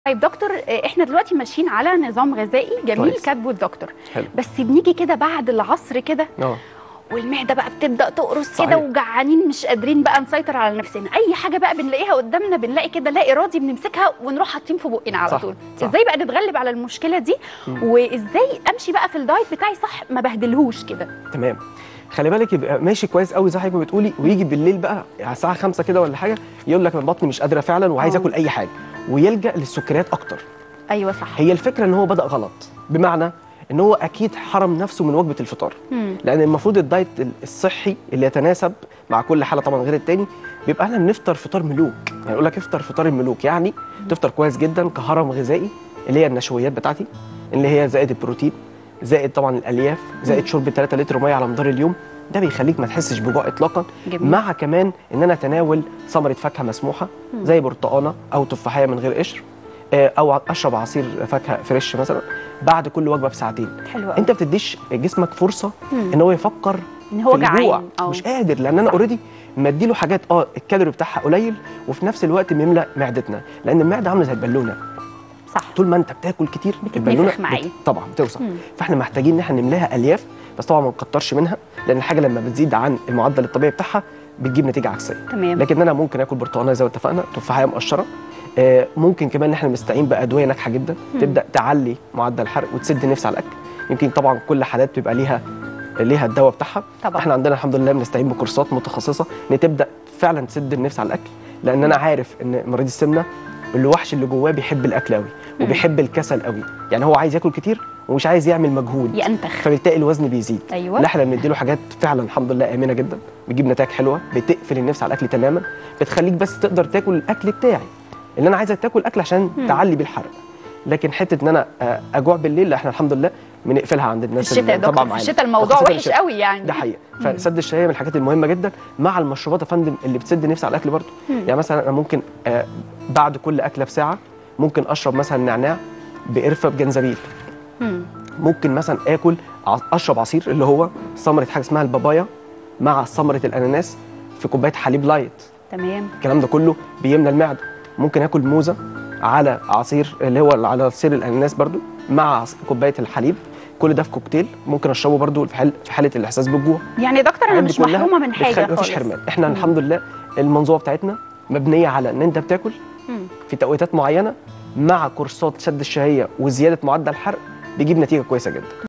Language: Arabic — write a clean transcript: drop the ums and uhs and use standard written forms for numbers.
طيب دكتور، احنا دلوقتي ماشيين على نظام غذائي جميل كاتبه الدكتور. حلو. بس بنيجي كده بعد العصر كده والمعده بقى بتبدا تقرص كده وجعانين مش قادرين بقى نسيطر على نفسنا، اي حاجه بقى بنلاقيها قدامنا بنلاقي كده لا ارادي بنمسكها ونروح حاطين في بقنا على طول. ازاي بقى نتغلب على المشكله دي؟ وازاي امشي بقى في الدايت بتاعي صح ما بهدلهوش كده؟ تمام. خلي بالك يبقى ماشي كويس قوي زي ما بتقولي، ويجي بالليل بقى على الساعه 5 كده ولا حاجه يقول لك بطني مش قادره فعلا وعايز اكل اي حاجه، ويلجا للسكريات اكتر. ايوه صح. هي الفكره ان هو بدا غلط، بمعنى ان هو اكيد حرم نفسه من وجبه الفطار. لان المفروض الدايت الصحي اللي يتناسب مع كل حاله طبعا غير التاني بيبقى احنا بنفطر فطار ملوك، يعني يقول لك افطر فطار الملوك، يعني تفطر كويس جدا كهرم غذائي اللي هي النشويات بتاعتي اللي هي زائد البروتين زائد طبعا الالياف زائد شرب 3 لتر ميه على مدار اليوم. ده بيخليك ما تحسش بجوع اطلاقا. جميل. مع كمان ان انا اتناول ثمره فاكهه مسموحه زي برتقانه او تفاحيه من غير قشر، او اشرب عصير فاكهه فريش مثلا بعد كل وجبه بساعتين. حلو قوي. انت بتديش جسمك فرصه ان هو يفكر ان هو في الجوع، جعان مش قادر، لان انا اوريدي مديله حاجات الكالوري بتاعها قليل وفي نفس الوقت بيملى معدتنا، لان المعده عامله زي البالونه. صح. طول ما انت بتاكل كتير البالونه طبعا بتوسع. فاحنا محتاجين ان احنا نملاها الياف، بس طبعا ما نكترش منها، لان الحاجه لما بتزيد عن المعدل الطبيعي بتاعها بتجيب نتيجه عكسيه. تمام. لكن انا ممكن اكل برتقانه زي ما اتفقنا، تفاحيه مقشره، ممكن كمان ان احنا نستعين بادويه ناجحه جدا تبدا تعلي معدل الحرق وتسد النفس على الاكل. يمكن طبعا كل حالات بيبقى ليها الدواء بتاعها. طبعا. احنا عندنا الحمد لله بنستعين بكورسات متخصصه ان تبدا فعلا تسد النفس على الاكل، لان انا عارف ان مريض السمنه الوحش اللي جواه بيحب الاكل قوي وبيحب الكسل قوي، يعني هو عايز ياكل كتير ومش عايز يعمل مجهود ينتخ، فبالتالي الوزن بيزيد. ايوه. لا احنا بنديله حاجات فعلا الحمد لله امنه جدا، بتجيب نتائج حلوه، بتقفل النفس على الاكل تماما، بتخليك بس تقدر تاكل الاكل بتاعي اللي انا عايزك تاكل اكل عشان تعلي بالحرق. لكن حته ان انا اجوع بالليل لا، احنا الحمد لله بنقفلها عند الناس. في الشتاء طبعا في الشتاء الموضوع وحش قوي يعني. ده حقيقه. فسد الشهيه من الحاجات المهمه جدا، مع المشروبات يا فندم اللي بتسد النفس على الاكل برضه. يعني مثلا انا ممكن بعد كل اكله بساعه ممكن اشرب مثلا نعناع بقرفه بجنزبيل. ممكن مثلا اشرب عصير اللي هو ثمره حاجه اسمها البابايا مع ثمره الاناناس في كوبايه حليب لايت. تمام. الكلام ده كله بيملى المعده. ممكن اكل موزه على عصير اللي هو على عصير الاناناس برضو مع كوبايه الحليب، كل ده في كوكتيل ممكن اشربه برضو في حاله الاحساس بالجوع. يعني يا دكتور انا مش محرومه من حاجه خالص. مفيش حرمان. احنا الحمد لله المنظومه بتاعتنا مبنيه على ان انت بتاكل في توقيتات معينه مع كورسات شد الشهيه وزياده معدل الحرق، بيجيب نتيجه كويسه جدا.